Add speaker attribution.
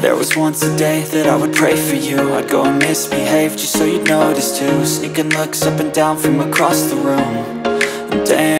Speaker 1: There was once a day that I would pray for you. I'd go and misbehave just so you'd notice too. Sneaking looks up and down from across the room. And damn,